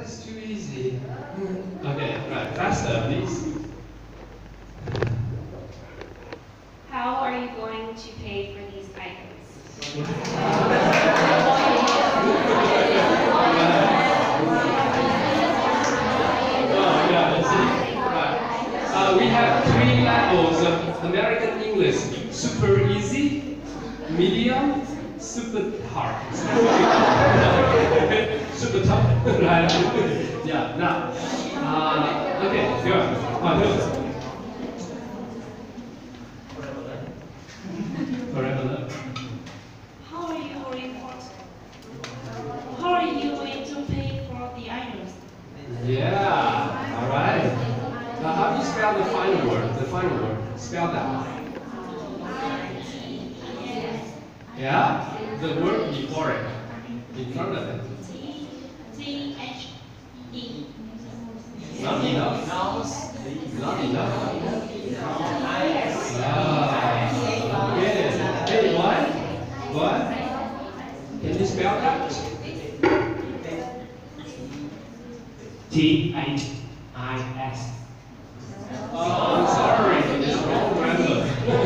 that's too easy. Okay, right, faster, please. How are you going to pay for these items? We have 3 levels of American English: super easy, medium, super hard. Super tough, right? Yeah, now, okay, good. Forever love. How are you going to pay for the items? Yeah, all right. How do you spell the final word? The final word. Spell that. Yeah? The word before it. In front of it. T-H-E. Not enough. Not enough. Okay. Hey, what? What? Can you spell that? T-H-I-S. Oh, I'm sorry. It's wrong grammar.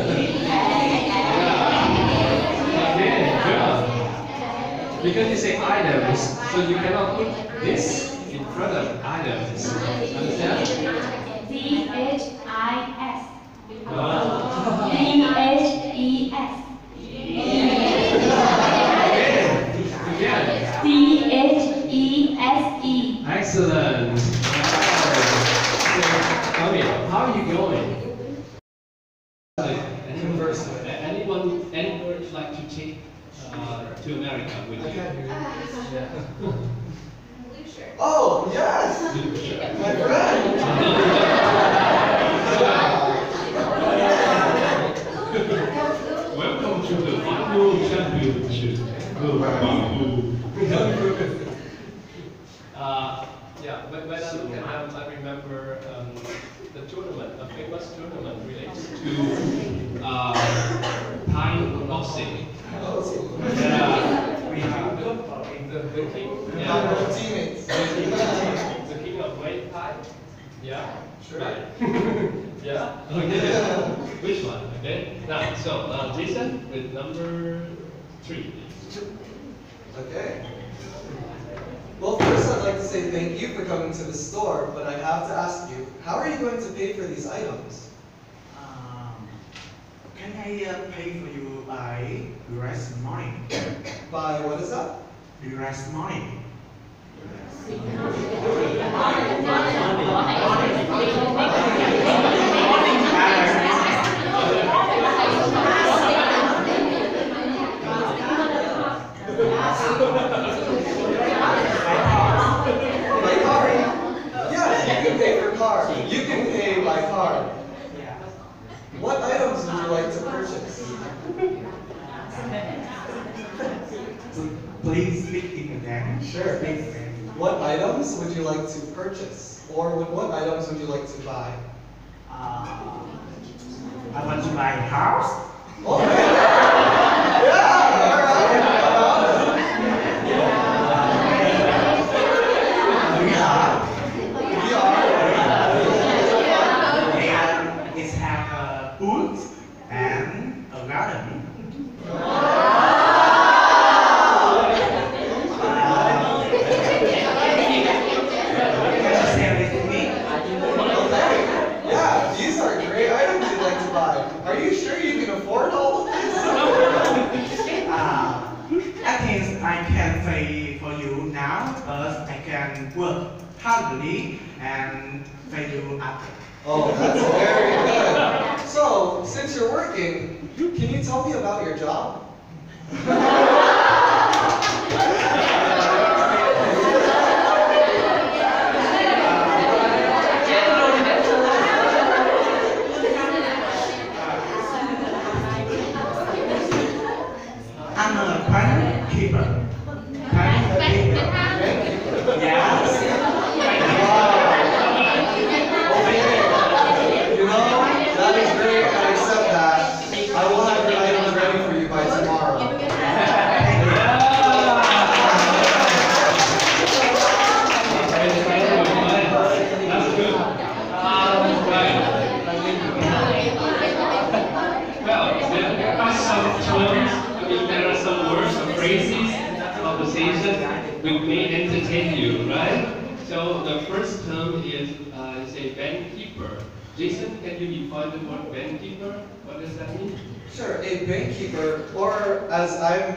Okay, good. Because you say items, so you cannot put this in front of items. Understand? T-H-I-S. Oh. T-H-E-S. Again. T-H-E-S-E. Excellent. Tell me, how are you going? Anyone would like to take to America with you? Oh, yes! My friend! Welcome to the final championship. Yeah, when I look at them, I remember the tournament, a famous tournament related to pine boxing. Yeah, the king. Yeah, Teammates. the king of Muay Thai. Yeah, Sure. right. Yeah. Okay. Which one? Okay. Now, so Jason with number 3. Okay. Well, first I'd like to say thank you for coming to the store, but I have to ask you, how are you going to pay for these items? Can I pay for you by US money? By what is that? US money. By card? Yes, you can pay for card. You can pay by card. What items would you like to purchase? Please speak in again. Sure. Speak again. What items would you like to purchase? Or what items would you like to buy? I want to buy a house. Okay. Yeah, all right. We are. And it has a pool and a garden. Can you share it with me? Yeah, these are great items you'd like to buy. Are you sure you can afford all of this? I think I can pay for you now, but I can work hardly and pay you after. Oh, that's very good. So, since you're working, can you tell me about your job? I'm a plant keeper. Plant keeper. Yes. You know, that is great. I accept that. I will have your items ready for you by tomorrow. conversation which may entertain you, right? So the first term is say bank keeper. Jason, can you define the word bank keeper? What does that mean? Sure, a bank keeper, or as I've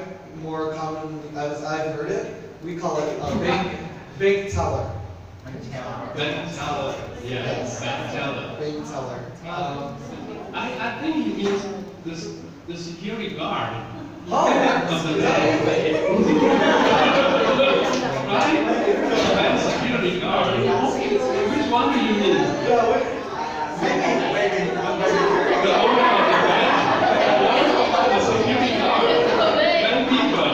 heard it, we call it a bank teller. Bank teller. Yes, bank teller. Bank teller. I think it means the security guard. Oh, Of the bank. Right? Bank security guard. Which one do you mean? Maybe. The owner of the bank? The security guard? Bank keeper.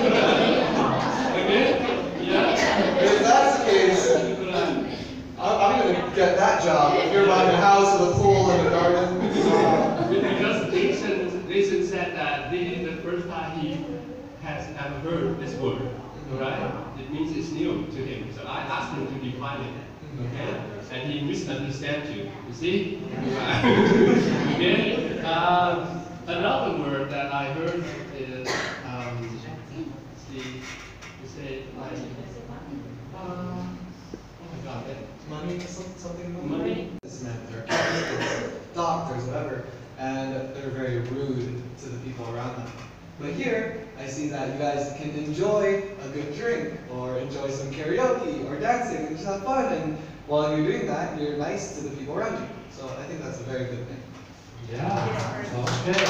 Okay? Yeah? If that's the case, I'm going to get that job. If you're buying a house with a pool and a garden. Because Jason said that this is the first time he has ever heard this word, right? It means it's new to him. So I asked him to define it, okay? And he misunderstands you. You see? Okay. Another word that I heard is you say like oh my God, Money, something money. They're accountants, doctors, whatever, and they're very rude to the people around them. But here, I see that you guys can enjoy a good drink, or enjoy some karaoke, or dancing, and just have fun, and while you're doing that, you're nice to the people around you. So I think that's a very good thing. Yeah. Okay.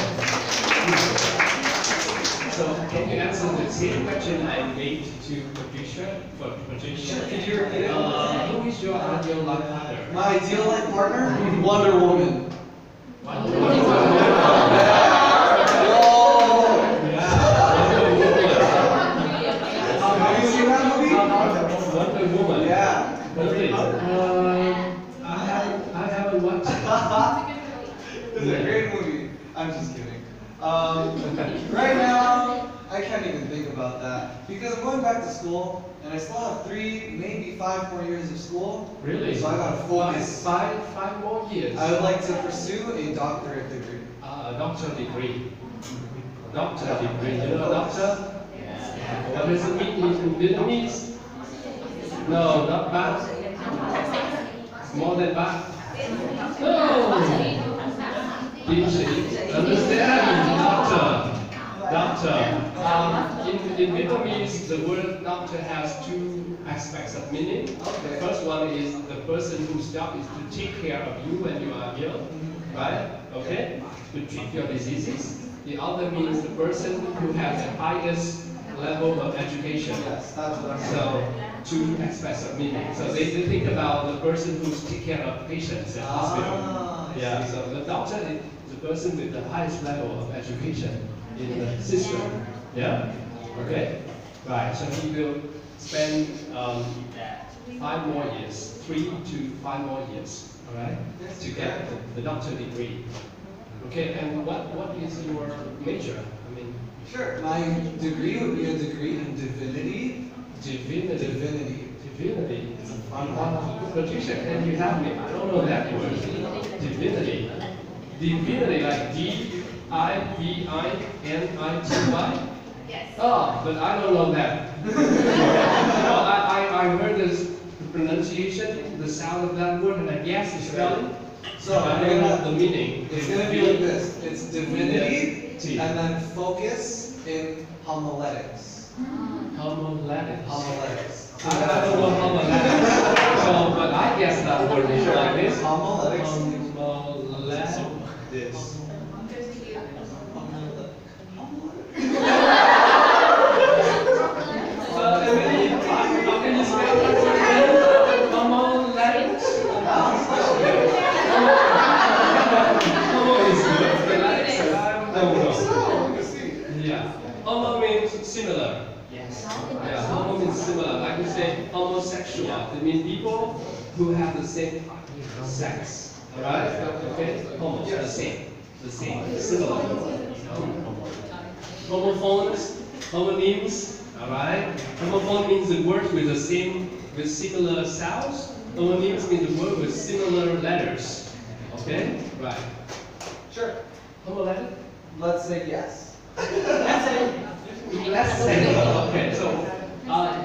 So can you answer the same question I made to Patricia? For Patricia, Sure, could you repeat it? Who is your ideal life partner? My ideal life partner? Wonder Woman. Wonder Whoa! Have you seen that movie? Wonder Woman. Yeah. Really? I haven't watched it. It's a great movie. I'm just kidding. Right now, I can't even think about that because I'm going back to school and I still have 3, maybe 5 more years of school. Really? So I gotta focus. Five more years. I would like to pursue a doctorate degree. A doctor degree. Doctor degree. You know doctor? What does it mean in Vietnamese? No, not bad. More than bad. No. Understand? Doctor. In Vietnamese, the word doctor has 2 aspects of meaning. Okay. The first one is the person whose job is to take care of you when you are ill, right? Okay? To treat your diseases. The other means the person who has the highest level of education. Yes, that's what I'm saying. So, 2 aspects of meaning. So they think about the person who's take care of patients in hospital. I Yeah, see. so the doctor is the person with the highest level of education in the system. Yeah? Okay? Right, so he will spend 5 more years, 3 to 5 more years, alright? To get the doctor degree. Okay, and what is your major? I mean, Sure. My degree would be a degree in divinity. divinity. Divinity. It's a fun one. Patricia, can you help me? I don't know that word. Divinity. Divinity, like D-I-V-I-N-I-T-Y? Yes. Oh, but I don't know that. I heard this pronunciation, the sound of that word, and I guess the spelling. So I don't know the meaning. it's gonna be like this. It's divinity T. and then focus in homiletics. Homiletics. Homiletics. I don't know homiletics. So, but I guess that word is like this. Homiletics. Homiletics. This. Emily, how can you spell that word? Homiletics. Homo is good. Letics, I don't know. Yeah. Homo means similar. Yes. Yeah, homo means similar. Like we say homosexual. It means people who have the same sex. Alright? Okay? Homo, the same. The same. Similar. Homophones, homonyms. Alright? Homophone means the word with the same, with similar sounds. Homonyms means the word with similar letters. Okay? Right. Sure. Homoletic? Let's say yes. Let's say. Okay, so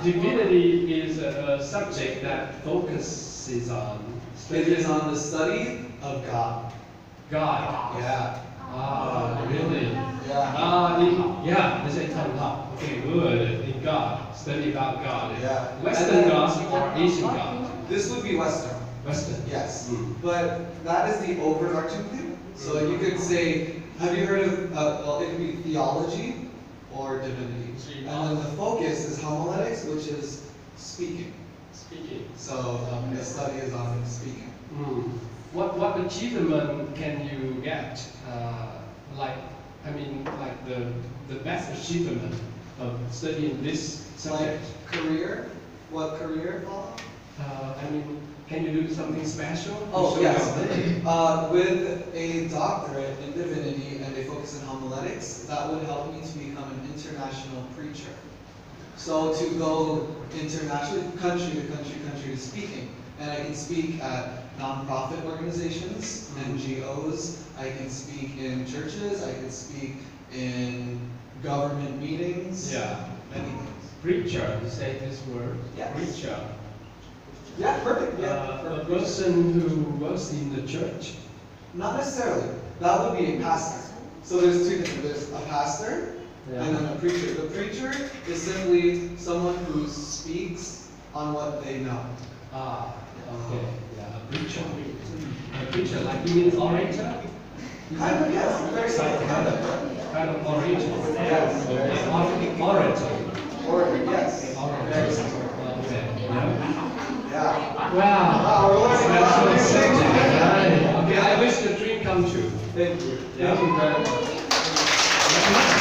divinity is a subject that focuses on It is on the study of God. God. Yeah. Ah, really? Yeah. Yeah, they say Tan Hao. Okay, good. In God, study about God. Yeah. Western And then- gods or Asian God? This would be Western. Western. Yes. Mm. But that is the overarching thing. So you could say, have you heard of, well, it could be theology or divinity. And then the focus is homiletics, which is speaking. Speaking. So the study is on speaking. Mm. What achievement can you get? Like the best achievement of studying this Like subject. career, what career, Paul? Can you do something special? to Oh, show yes. your ability? With a doctorate in divinity and a focus in homiletics, that would help me to become an international preacher. So to go internationally, country to speaking. And I can speak at nonprofit organizations, NGOs, I can speak in churches, I can speak in government meetings. Yeah. Many things. Preacher, you say this word? Yes. Preacher. Yeah, perfect. Yeah. A perfect. person who works in the church. Not necessarily. That would be a pastor. So there's two things. There's a pastor and then a preacher. The preacher is simply someone who speaks on what they know. Ah, okay. Yeah, a preacher. A preacher, like you mean orator? Kind of, yes. Very simple. Kind of orator. Yes. Okay. Orator. Or, yes. Orator. Very simple. Okay. Yeah. Yeah. Wow. Wow, we're learning a lot of new Special things. subject. Right. Okay, I wish the dream come true. Thank you. Yeah. Thank you very much.